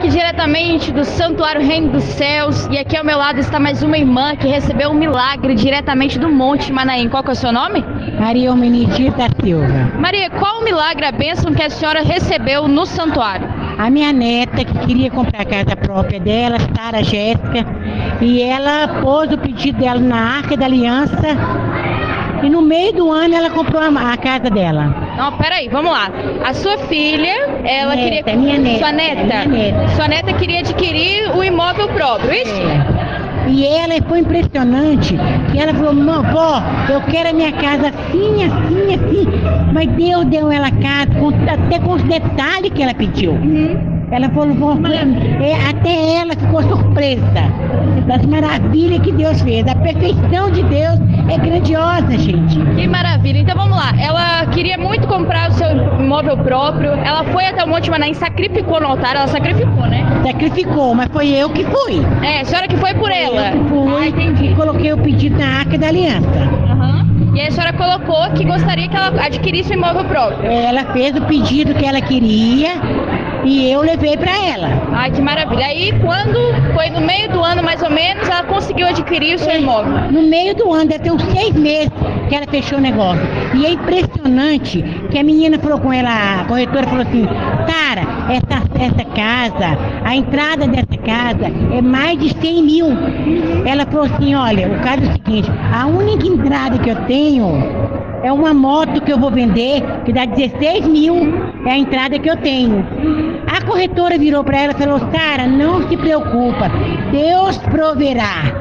aqui diretamente do Santuário Reino dos Céus, e aqui ao meu lado está mais uma irmã que recebeu um milagre diretamente do Monte Manaim. Qual que é o seu nome? Maria Homenitita Silva. Maria, qual o milagre, a bênção que a senhora recebeu no santuário? A minha neta, que queria comprar a casa própria dela, Sara Jéssica, e ela pôs o pedido dela na Arca da Aliança, e no meio do ano ela comprou a casa dela. Não, peraí, vamos lá. A sua filha, ela Neta, queria... minha neta. Sua neta? Minha neta. Sua neta queria adquirir o imóvel próprio, isso? E ela foi impressionante, que ela falou, vó, eu quero a minha casa assim, assim, assim. Mas Deus deu ela a casa, até com os detalhes que ela pediu. Ela falou, até ela ficou surpresa das maravilhas que Deus fez. A perfeição de Deus é grandiosa, gente. Que maravilha. Então vamos lá. Ela queria muito comprar o seu imóvel próprio. Ela foi até o Monte Manaim, sacrificou no altar. Ela sacrificou, né? Sacrificou, mas foi eu que fui. É, a senhora que foi por ela. Eu que fui, entendi. e coloquei o pedido na Arca da Aliança. E aí a senhora colocou que gostaria que ela adquirisse o imóvel próprio. Ela fez o pedido que ela queria e eu levei para ela. Ai, que maravilha. Aí quando foi no meio do ano, mais ou menos, ela conseguiu adquirir o seu imóvel. No meio do ano, deve ter uns 6 meses que ela fechou o negócio. E é impressionante que a menina falou com ela, a corretora falou assim, Sara, essa casa, a entrada dessa casa é mais de 100 mil. Ela falou assim, olha, o caso é o seguinte, a única entrada que eu tenho é uma moto que eu vou vender, que dá 16 mil, é a entrada que eu tenho. A corretora virou para ela e falou, Sara, não se preocupa, Deus proverá.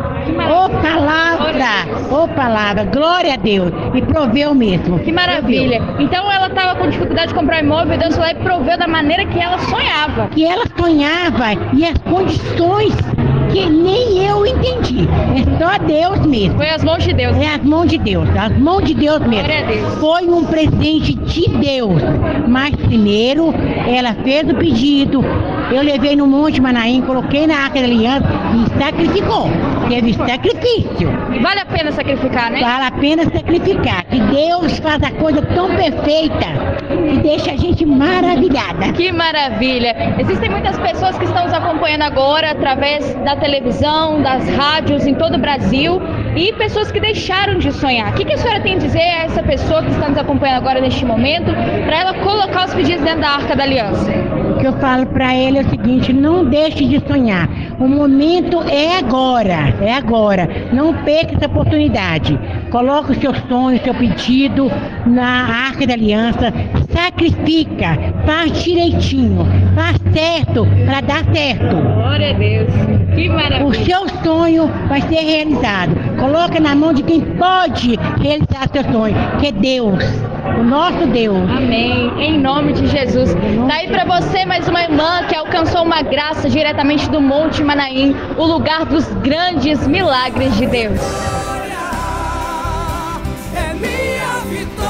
Ô palavra, glória a Deus, e proveu mesmo. Que maravilha. Então ela estava com dificuldade de comprar imóvel e Deus foi lá e proveu da maneira que ela sonhava. Que ela sonhava e as condições que nem eu entendi. É só Deus mesmo. Foi as mãos de Deus. É as mãos de Deus mesmo. Glória a Deus. Foi um presente de Deus. Mas primeiro, ela fez o pedido, eu levei no Monte Manaim, coloquei na Arca da Aliança e sacrificou. Teve sacrifício. E vale a pena sacrificar, né? Vale a pena sacrificar. Que Deus faz a coisa tão perfeita que deixa a gente maravilhada. Que maravilha. Existem muitas pessoas que estão nos acompanhando agora através da televisão, das rádios em todo o Brasil e pessoas que deixaram de sonhar. O que a senhora tem a dizer a essa pessoa que está nos acompanhando agora neste momento para ela colocar os pedidos dentro da Arca da Aliança? O que eu falo para ele é o seguinte, não deixe de sonhar. O momento é agora, é agora. Não perca essa oportunidade. Coloque o seu sonho, o seu pedido na Arca da Aliança, sacrifica, faz direitinho, faz certo para dar certo. Glória a Deus, que maravilha. O seu sonho vai ser realizado. Coloca na mão de quem pode realizar seu sonho, que é Deus, o nosso Deus. Amém, em nome de Jesus. Daí para você mais uma irmã que alcançou uma graça diretamente do Monte Manaim, o lugar dos grandes milagres de Deus. É minha vitória.